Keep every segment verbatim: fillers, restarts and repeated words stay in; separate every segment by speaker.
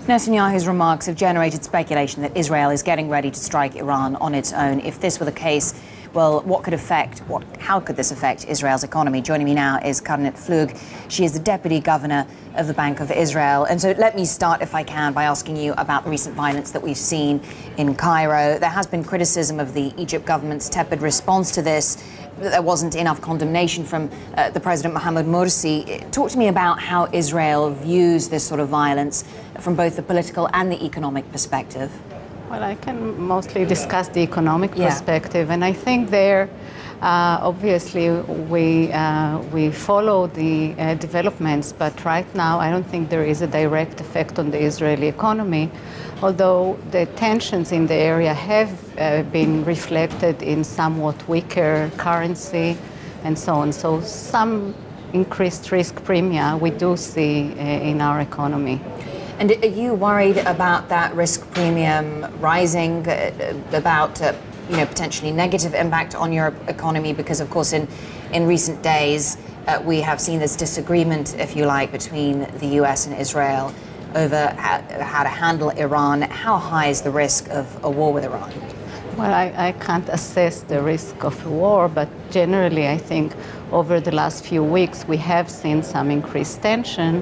Speaker 1: Netanyahu's remarks have generated speculation that Israel is getting ready to strike Iran on its own. If this were the case, well, what could affect, what, how could this affect Israel's economy? Joining me now is Karnit Flug. She is the Deputy Governor of the Bank of Israel. And so let me start, if I can, by asking you about the recent violence that we've seen in Cairo. There has been criticism of the Egypt government's tepid response to this. There wasn't enough condemnation from uh, the President Mohammed Morsi. Talk to me about how Israel views this sort of violence from both the political and the economic perspective.
Speaker 2: Well, I can mostly discuss the economic
Speaker 1: yeah.
Speaker 2: perspective, and I think there, uh, obviously, we uh, we follow the uh, developments, but right now I don't think there is a direct effect on the Israeli economy, although the tensions in the area have uh, been reflected in somewhat weaker currency and so on. So some increased risk premia we do see uh, in our economy.
Speaker 1: And are you worried about that risk premium rising, uh, about uh, you know, potentially negative impact on your economy? Because, of course, in, in recent days, uh, we have seen this disagreement, if you like, between the U S and Israel over how, how to handle Iran. How high is the risk of a war with Iran?
Speaker 2: Well, I, I can't assess the risk of a war, but generally I think over the last few weeks we have seen some increased tension.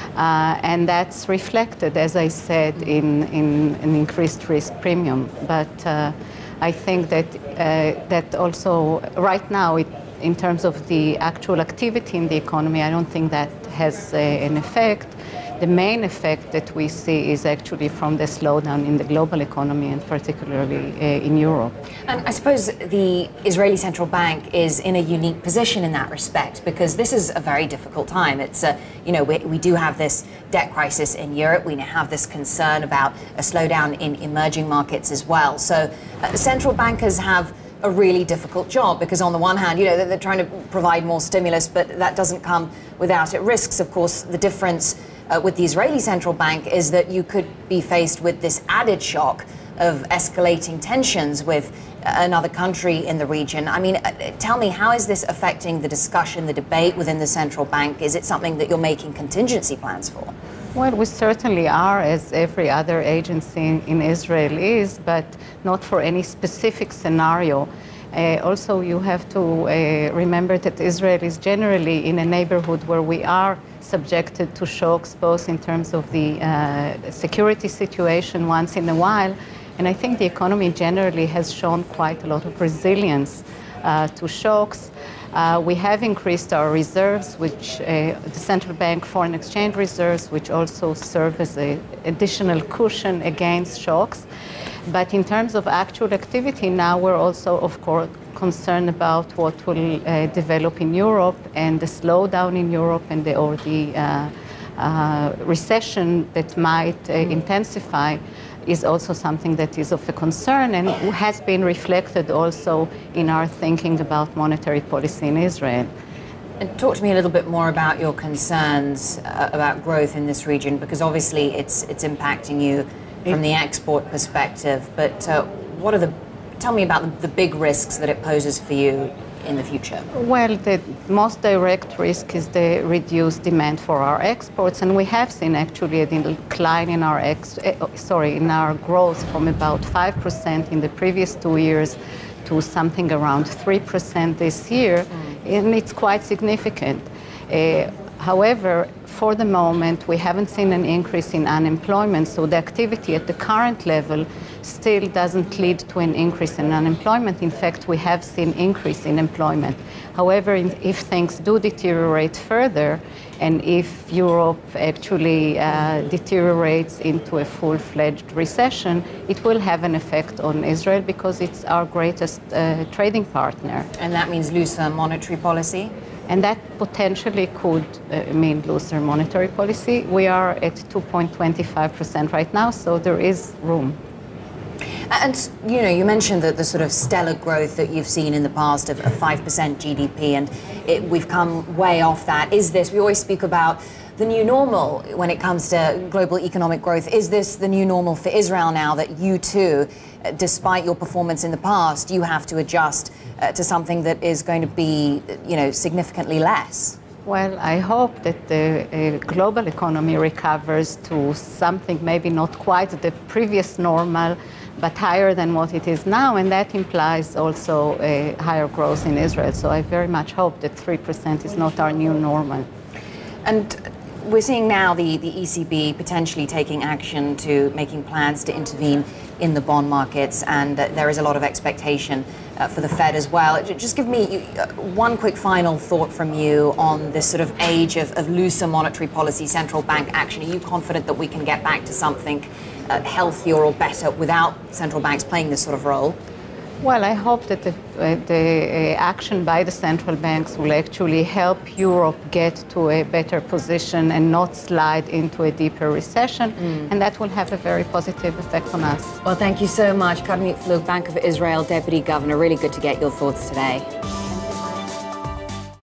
Speaker 2: Uh, and that's reflected, as I said, in, in an increased risk premium. But uh, I think that uh, that also, right now, it, in terms of the actual activity in the economy, I don't think that has uh, an effect. The main effect that we see is actually from the slowdown in the global economy, and particularly uh, in Europe.
Speaker 1: And I suppose the Israeli Central Bank is in a unique position in that respect, because this is a very difficult time. It's a, you know, we, we do have this debt crisis in Europe. We have this concern about a slowdown in emerging markets as well. So uh, central bankers have a really difficult job, because on the one hand, you know, they're, they're trying to provide more stimulus, but that doesn't come without it risks. Of course, the difference Uh, with the Israeli Central Bank is that you could be faced with this added shock of escalating tensions with another country in the region. I mean, uh, tell me, how is this affecting the discussion, the debate within the central bank? Is it something that you're making contingency plans for?
Speaker 2: Well, we certainly are, as every other agency in Israel is, but not for any specific scenario. Uh, also, you have to uh, remember that Israel is generally in a neighborhood where we are subjected to shocks, both in terms of the uh, security situation once in a while, and I think the economy generally has shown quite a lot of resilience uh, to shocks. Uh, we have increased our reserves, which uh, the central bank foreign exchange reserves, which also serve as an additional cushion against shocks. But in terms of actual activity now, we're also, of course, concerned about what will uh, develop in Europe, and the slowdown in Europe, and the, or the uh, uh, recession that might uh, intensify is also something that is of a concern, and has been reflected also in our thinking about monetary policy in Israel.
Speaker 1: And talk to me a little bit more about your concerns uh, about growth in this region, because obviously it's it's impacting you from the export perspective, but uh, what are the, tell me about the, the big risks that it poses for you in the future.
Speaker 2: Well, the most direct risk is the reduced demand for our exports, and we have seen actually a decline in our ex, eh, sorry, in our growth from about five percent in the previous two years to something around three percent this year, mm. and it's quite significant. Uh, However, for the moment, we haven't seen an increase in unemployment, so the activity at the current level still doesn't lead to an increase in unemployment. In fact, we have seen increase in employment. However, if things do deteriorate further, and if Europe actually uh, deteriorates into a full-fledged recession, it will have an effect on Israel, because it's our greatest uh, trading partner.
Speaker 1: And that means looser monetary policy?
Speaker 2: And that potentially could uh, mean looser monetary policy. We are at two point two five percent right now, so there is room.
Speaker 1: And, you know, you mentioned that the sort of stellar growth that you've seen in the past of, of five percent G D P, and it, we've come way off that. Is this, we always speak about the new normal when it comes to global economic growth. Is this the new normal for Israel now, that you too, despite your performance in the past, you have to adjust uh, to something that is going to be, you know, significantly less?
Speaker 2: Well, I hope that the uh, global economy recovers to something maybe not quite the previous normal, but higher than what it is now, and that implies also a higher growth in Israel. So I very much hope that three percent is not our new normal.
Speaker 1: And we're seeing now the, the E C B potentially taking action to making plans to intervene in the bond markets, and uh, there is a lot of expectation uh, for the Fed as well. Just give me uh, one quick final thought from you on this sort of age of, of looser monetary policy, central bank action. Are you confident that we can get back to something uh, healthier or better without central banks playing this sort of role?
Speaker 2: Well, I hope that the, uh, the uh, action by the central banks will actually help Europe get to a better position and not slide into a deeper recession, mm. and that will have a very positive effect on us.
Speaker 1: Well, thank you so much. Karmit Flug, Bank of Israel Deputy Governor. Really good to get your thoughts today.